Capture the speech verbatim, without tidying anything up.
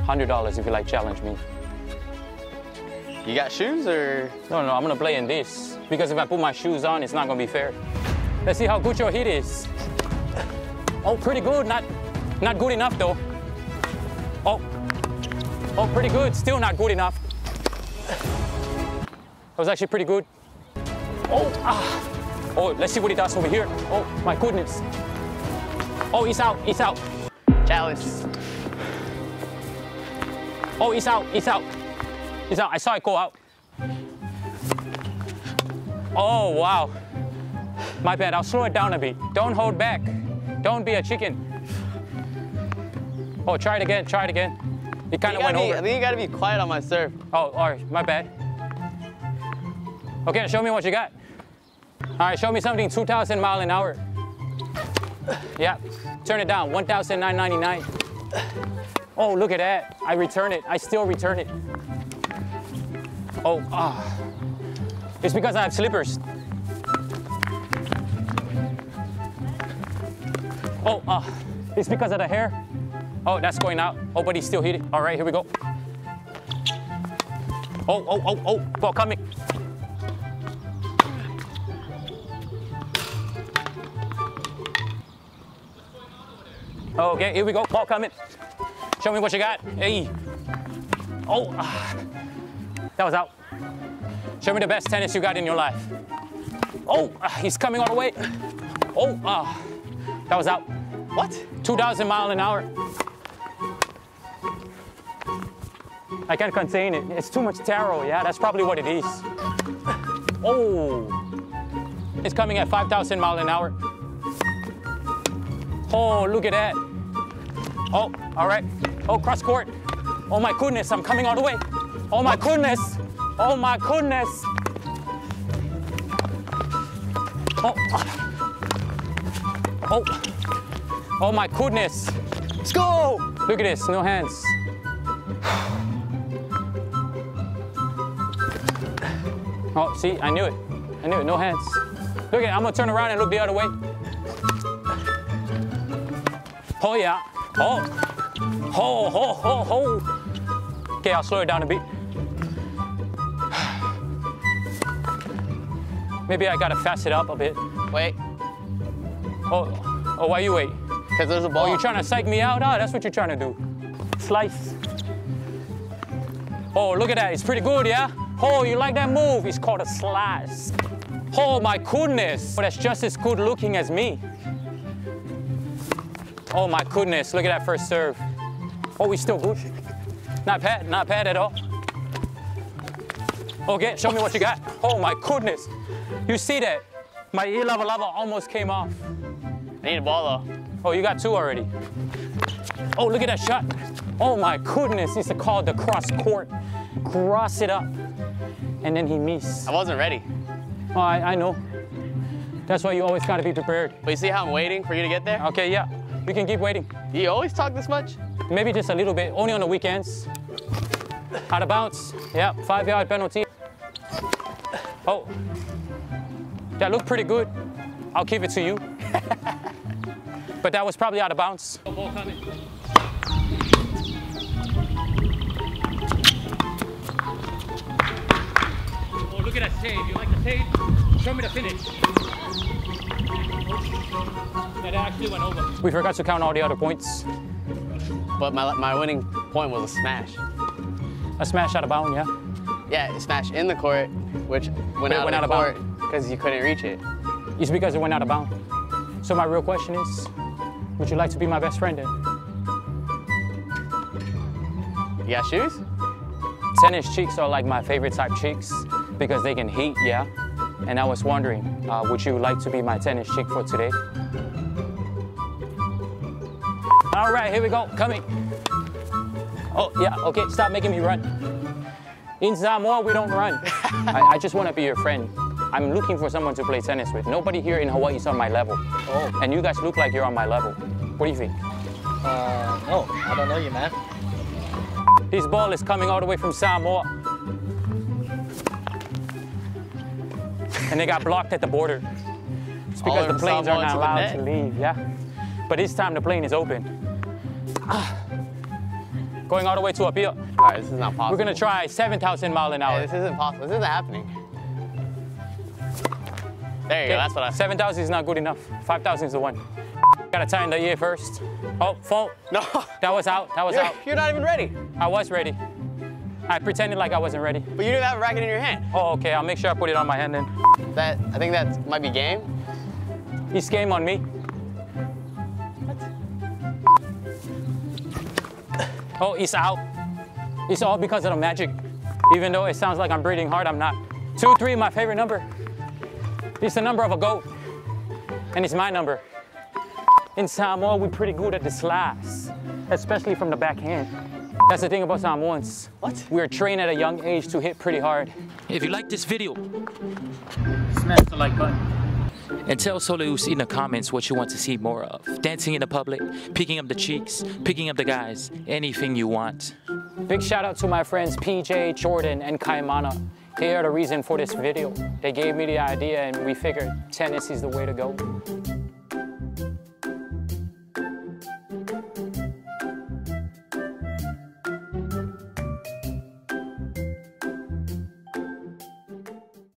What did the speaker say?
one hundred dollars if you like challenge me. You got shoes or? No, no, I'm gonna play in this. Because if I put my shoes on, it's not gonna be fair. Let's see how good your hit is. Oh, pretty good, not, not good enough though. Oh, oh, pretty good, still not good enough. That was actually pretty good. Oh, ah. Oh, let's see what he does over here. Oh, my goodness. Oh, he's out, he's out. Challenge. Oh, he's out, he's out. He's out, I saw it go out. Oh, wow. My bad, I'll slow it down a bit. Don't hold back. Don't be a chicken. Oh, try it again, try it again. It kind of went be, over. I think you gotta be quiet on my serve. Oh, all right, my bad. Okay, show me what you got. All right, show me something two thousand mile an hour. Yeah, turn it down, one thousand nine hundred ninety-nine. Oh, look at that. I return it, I still return it. Oh, ah. It's because I have slippers. Oh, uh, it's because of the hair. Oh, that's going out. Oh, but he still hit it. All right, here we go. Oh, oh, oh, oh, ball coming. Okay, here we go, ball coming. Show me what you got. Hey. Oh, ah. That was out. Show me the best tennis you got in your life. Oh, ah, he's coming all the way. Oh, ah. That was out. What? two thousand mile an hour. I can't contain it. It's too much taro, yeah? That's probably what it is. Oh. It's coming at five thousand mile an hour. Oh, look at that. Oh, all right. Oh, cross court. Oh my goodness, I'm coming all the way. Oh my goodness. Oh my goodness. Oh. Oh. Oh my goodness. Let's go. Look at this, no hands. Oh, see, I knew it. I knew it, no hands. Look at it, I'm gonna turn around and look the other way. Oh yeah, oh. Oh, oh, oh, oh. Okay, I'll slow it down a bit. Maybe I gotta fast it up a bit. Wait. Oh, oh, why you wait? Because there's a ball. Oh, you're trying to psych me out? Oh, that's what you're trying to do. Slice. Oh, look at that, it's pretty good, yeah? Oh, you like that move? It's called a slice. Oh my goodness. Oh, that's just as good looking as me. Oh my goodness, look at that first serve. Oh, he's still good. Not bad, not bad at all. Okay, show me what you got. Oh my goodness. You see that? My ear level level almost came off. I need a ball though. Oh, you got two already. Oh, look at that shot. Oh my goodness, it's called the cross court. Cross it up. And then he missed. I wasn't ready. Oh, I, I know. That's why you always gotta be prepared. But you see how I'm waiting for you to get there? Okay, yeah. You can keep waiting. You always talk this much? Maybe just a little bit, only on the weekends. Out of bounds. Yeah, five yard penalty. Oh, that looked pretty good. I'll give it to you. But that was probably out of bounds. Ball coming. Oh, look at that save. You like the save? Show me the finish. That actually went over. We forgot to count all the other points. But my, my winning point was a smash. A smash out of bounds, yeah? Yeah, a smash in the court, which went out, went of out the of court because you couldn't reach it. It's because it went out of bounds. So my real question is, would you like to be my best friend then? You got shoes? Tennis chicks are like my favorite type chicks because they can hit, yeah? And I was wondering, uh, would you like to be my tennis chick for today? All right, here we go, coming. Oh, yeah, okay, stop making me run. In Samoa, we don't run. I, I just want to be your friend. I'm looking for someone to play tennis with. Nobody here in Hawaii is on my level. Oh. And you guys look like you're on my level. What do you think? Uh, no, I don't know you, man. This ball is coming all the way from Samoa. And they got blocked at the border. It's because the planes are not allowed to leave, yeah? But this time the plane is open. Ah. Going all the way to Waipio. All right, this is not possible. We're gonna try seven thousand mile an hour. Hey, this isn't possible. This isn't happening. There you go, that's what I... seven thousand is not good enough. five thousand is the one. Gotta tie in the ear first. Oh, fault. No. That was out, that was You're, out. you're not even ready. I was ready. I pretended like I wasn't ready. But you didn't have a racket in your hand. Oh, okay, I'll make sure I put it on my hand then. That, I think that might be game. He's game on me. Oh, he's out. It's all because of the magic. Even though it sounds like I'm breathing hard, I'm not. Two, three, my favorite number. It's the number of a goat. And it's my number. In Samoa, we're pretty good at the slice, especially from the backhand. That's the thing about Samoans. What? We are trained at a young age to hit pretty hard. If you like this video, smash the like button. And tell Soleus in the comments what you want to see more of. Dancing in the public, picking up the cheeks, picking up the guys, anything you want. Big shout out to my friends P J, Jordan, and Kaimana. They are the reason for this video. They gave me the idea and we figured tennis is the way to go.